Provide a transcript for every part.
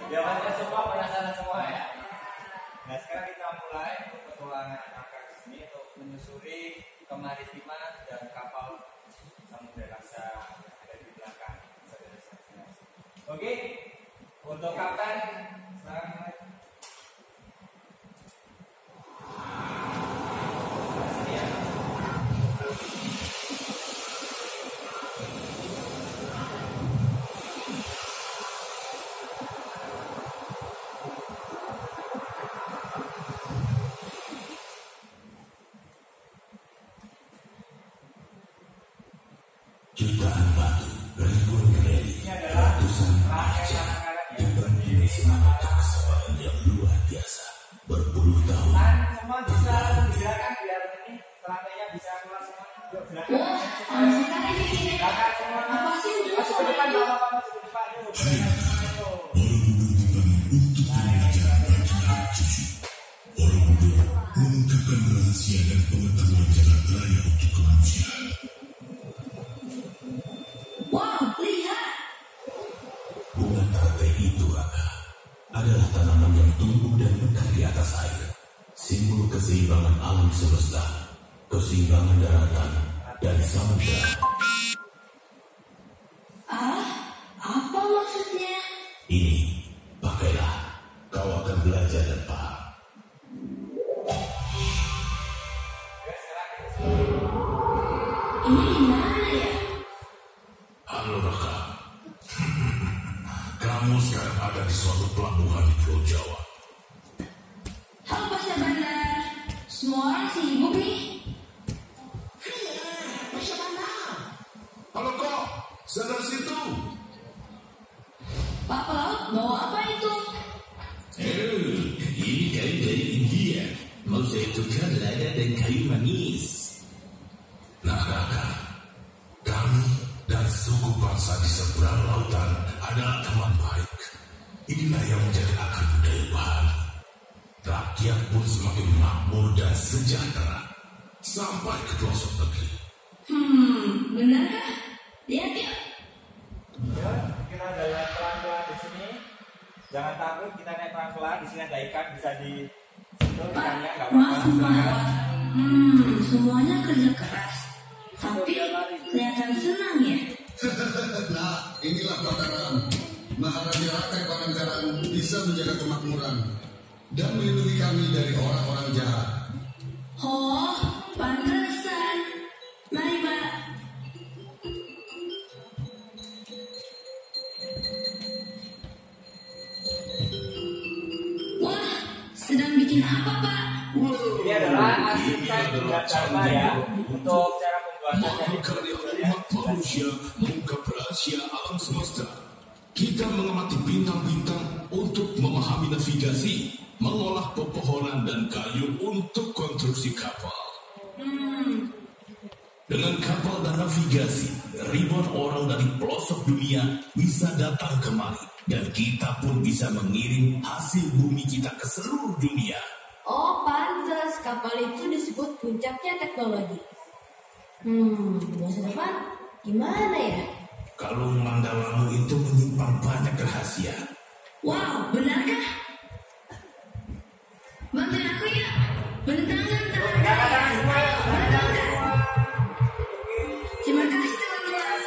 Ya pasti semua penasaran semua ya. Nah sekarang kita mulai untuk petualangan kakak di sini untuk menyusuri kemaritiman dan kapal samudera rasa dari belakang. Oke, untuk kapten sekarang mulai. Jutaan batu, ribuan reli, ratusan raja, dan ini semangat kesabaran yang luar biasa. Berpuluh tahun. Semua bisa digerakkan biar ini lantainya bisa keluar semua. Gerakan semua. Masuk ke depan, masuk ke depan. Mengungkapkan rahasia dan pengetahuan jalan raya untuk kemanusiaan. Wow, lihat! Bunga teratai itu, Raka, adalah tanaman yang tumbuh dan mekar di atas air. Simbol keseimbangan alam semesta, keseimbangan daratan, dan samudera. Apa maksudnya? Ini, pakailah. Kau akan belajar dan paham. Ini gimana ya? Halo Raka. Kamu sekarang ada di suatu pelabuhan di Pulau Jawa. Halo Pak Syabandar. Semua orang sibuk nih. Pak Syabandar. Halo kok, sadar situ. Pak Pelaut, mau apa itu? Ini kayu dari India. Mau saya tukar lada dan kayu manis. Nah Raka, kami dan suku bangsa di seberang lautan adalah teman baik. Inilah yang menjadi akar budaya baru. Rakyat pun semakin makmur dan sejahtera sampai ke pelosok negeri. Benarkah? Lihat ya. Ya, kita jalan pelan-pelan di sini. Jangan takut, kita naik pelan-pelan. Di sini ada ikan bisa di situ. Ikannya nggak apa-apa. Semuanya kerja keras. Tapi kelihatan senang ya. Nah, inilah Pangandaran. Maharaja Rakai Pangandaran bisa menjaga kemakmuran dan melindungi kami dari orang-orang jahat. Oh, pantesan. Mari Pak. Wah, sedang bikin apa Pak? Ini adalah asisten Dharma ya untuk cara pembuatan Karya umat manusia mengungkap rahasia alam semesta. Kita mengamati bintang-bintang untuk memahami navigasi, mengolah pepohonan dan kayu untuk konstruksi kapal. Dengan kapal dan navigasi, ribuan orang dari pelosok dunia bisa datang kemari. Dan kita pun bisa mengirim hasil bumi kita ke seluruh dunia. Oh, pantas kapal itu disebut puncaknya teknologi. Masa depan gimana ya? Kalung Mandalamu itu menyimpan banyak rahasia. Wow, benarkah? Bantuin aku ya. Bentangan tangan saya. Terima kasih teman-teman.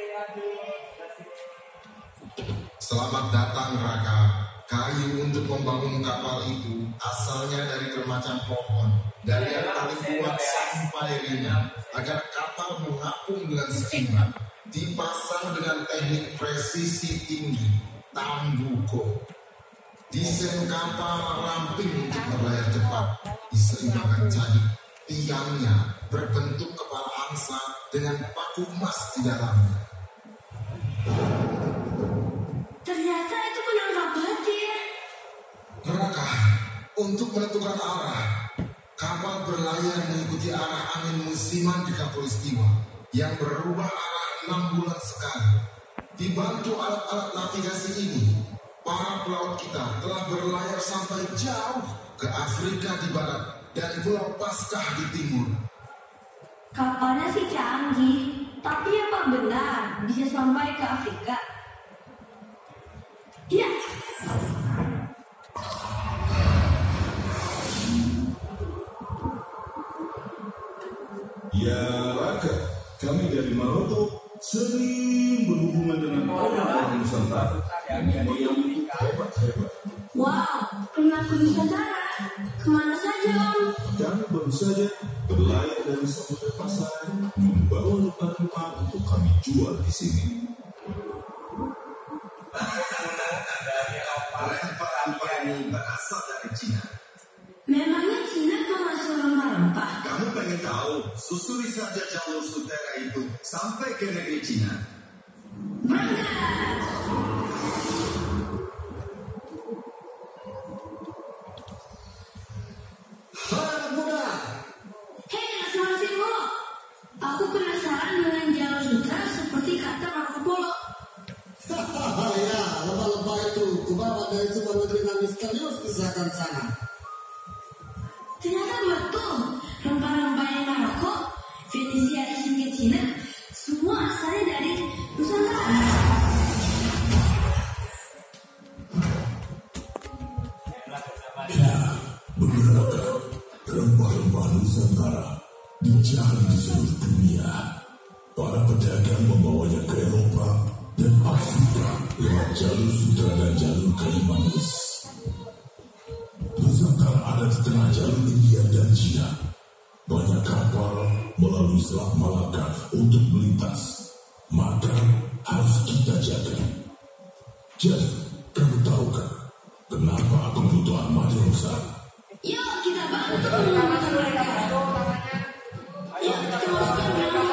Selamat datang Raka. Kayu untuk membangun kapal itu asalnya dari bermacam pohon, dari yang paling kuat sampai ringan, agar kapal mengapung dengan seimbang, dipasang dengan teknik presisi tinggi, tambuko. Desain kapal ramping untuk berlayar cepat, diseimbangkan jadi tiangnya berbentuk kepala angsa dengan paku emas di dalamnya. Ternyata itu penangkap batu ya. Raka, untuk menentukan arah, kapal berlayar mengikuti arah angin musiman di Khatulistiwa yang berubah arah 6 bulan sekali. Dibantu alat-alat navigasi ini, para pelaut kita telah berlayar sampai jauh ke Afrika di barat dan Pulau Paskah di timur. Kapalnya sih canggih, tapi apa benar bisa sampai ke Afrika? Ya, Ya Raka, kami dari Maroko sering berhubungan dengan orang-orang Nusantara yang hebat-hebat. Wow, pelaku Nusantara. Kemana saja, Om? Kami baru saja berlayar dari Samudra Pasai membawa rempah-rempah untuk kami jual di sini. Rempah-rempah ini berasal dari Cina. Memangnya Cina termasuk rempah-rempah? Kamu pengen tahu, susuri saja jalur Sutera itu sampai ke negeri Cina. Berangkat! Anak muda, Hei, Mas Simo, aku penasaran dengan jalur sutra seperti kata Marco Polo. Ya, lebah-lebah itu kubawa dari sebuah negeri yang misterius di selatan sana. Ternyata betul, rempah-rempah yang Maroko, Venesia hingga Cina, semua asalnya dari Nusantara. Ya, benar. Rempah-rempah Nusantara dicari di seluruh dunia. Para pedagang membawanya ke Eropa dan Afrika lewat jalur Sutra dan jalur kayu manis. Nusantara ada di tengah jalur India dan Cina. Banyak kapal melalui Selat Malaka untuk melintas. Maka harus kita jaga. Jadi, kamu tahu kan kenapa aku butuh armada yang besar? Yuk kita bantu mengamankan mereka. Yuk kita masukkan mereka.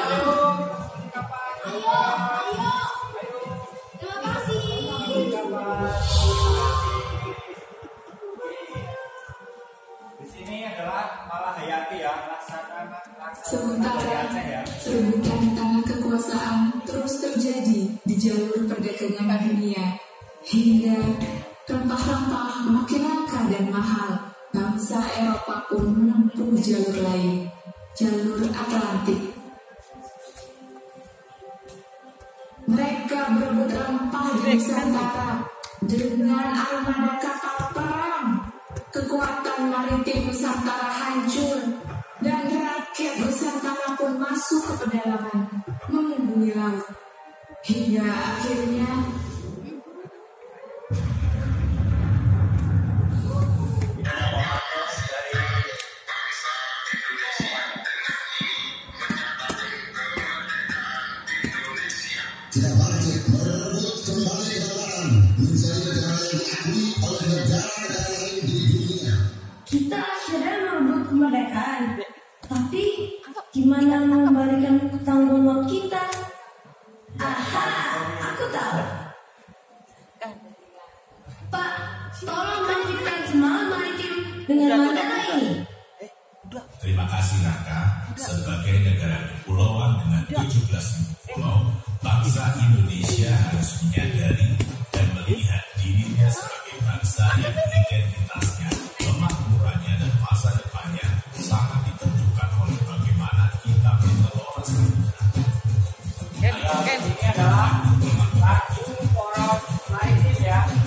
Ayo. Terima kasih. Di sini adalah Malahayati ya, laksana Sementara Aceh ya. rebutan tanah kekuasaan terus terjadi di jalur perdagangan dunia hingga rempah-rempah makin langka dan mahal. Bangsa Eropa pun menempuh jalur lain, jalur Atlantik. Mereka berebut rempah di Nusantara dengan armada kapal perang. Kekuatan maritim Nusantara hancur dan rakyat Nusantara pun masuk ke pedalaman, mengunjungi laut. Hingga akhirnya Tidak wajib merebut kembali kedaulatan menjadi negara yang diakui oleh negara-negara lain di dunia. Kita akhirnya merebut kemerdekaan. Tapi gimana mengembalikan tanggung jawab kita? Aha, aku tahu. Pak, tolong lanjutkan semalam maritim dengan bandara ini. Terima kasih Raka. Sebagai negara kepulauan dengan 17 pulau, bangsa Indonesia harus menyadari dan melihat dirinya sebagai bangsa yang identitasnya, kemakmurannya dan masa depannya sangat ditentukan oleh bagaimana kita mengelola samudera. Ini adalah satu poros maritim ya.